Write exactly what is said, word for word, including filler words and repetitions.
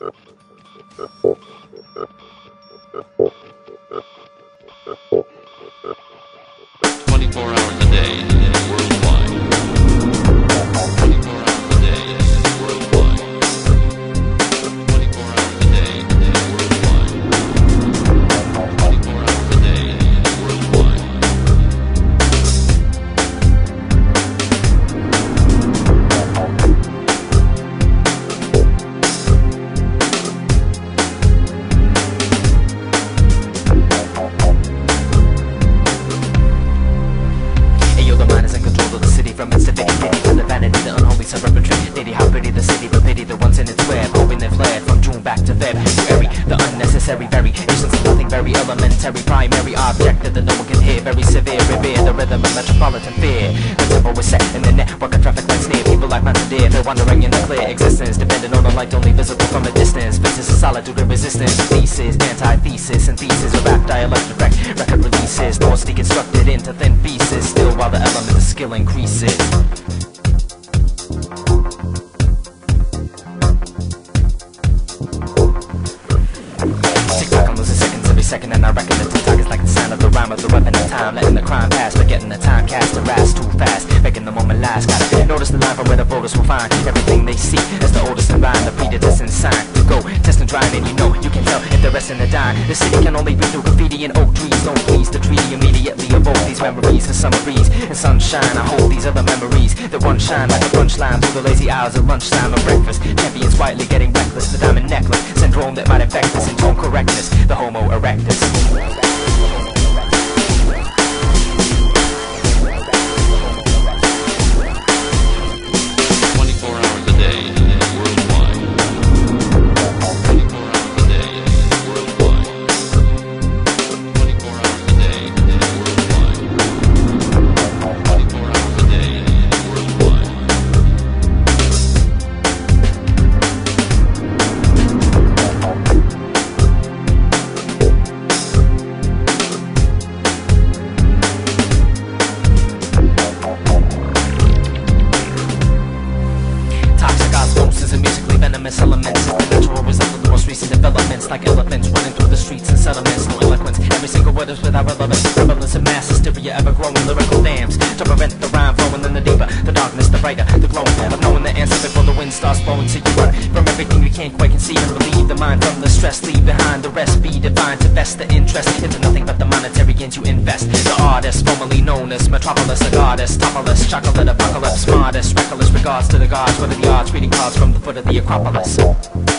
twenty-four hours a day, worldwide. twenty-four hours a day, worldwide. twenty-four hours a day, worldwide. twenty-four hours a day, worldwide. From its divinity to the vanity, the unholy self-perpetrated. How pretty the city, but pity the ones in its web. Hoping they fled from June back to Feb. Very, the unnecessary variations of nothing very elementary. Primary objective that no one can hear. Very severe, revere the rhythm of metropolitan fear. The tempo is set in the network of traffic lights near. People like mountain deer, they're wandering in a clear existence, depending on a light only visible from a distance. Faces of solitude and resistance. Thesis, anti-thesis, and thesis of rap, dialect, direct record releases. Thoughts deconstructed into thin pieces. Still while the element of skill increases. Tic-toc I'm losing seconds every second, and I reckon the tic-toc is like the sound of the rhyme of the weapon of time. Letting the crime pass, but getting the time cast to rise too fast, making the moment last. Gotta notice the line from where the voters will find everything they see as the oldest in line, the predestined sign to go test and trying, and you know you can tell if they're resting or dying. The city can only be through graffiti and oak trees. Don't please the treaty immediately evoke these memories of summer breeze and sunshine. I hold these other memories that one shine like a punchline through the lazy hours of lunchtime or breakfast. Champions quietly getting reckless, the diamond necklace syndrome that might affect us in tone correctness, the Homo erectus. Elements, the natural result of the most recent developments, like elephants running through the streets and settlements. No eloquence, every single word is without relevance. Prevalence of mass hysteria, ever growing lyrical dams to prevent the rhyme flowing in the deeper, the darkness, the brighter, the glowing of knowing the answer before the wind starts blowing. So you run from everything you can't quite conceive and relieve the mind from the stress. Leave behind the rest, be divine to best the interest into nothing but the monetary gains you invest. The artist, formerly known as metropolis, a goddess, topless, chocolate apocalypse, modest, reckless regards to the gods. What are the odds? Reading cards from the foot of the Acropolis.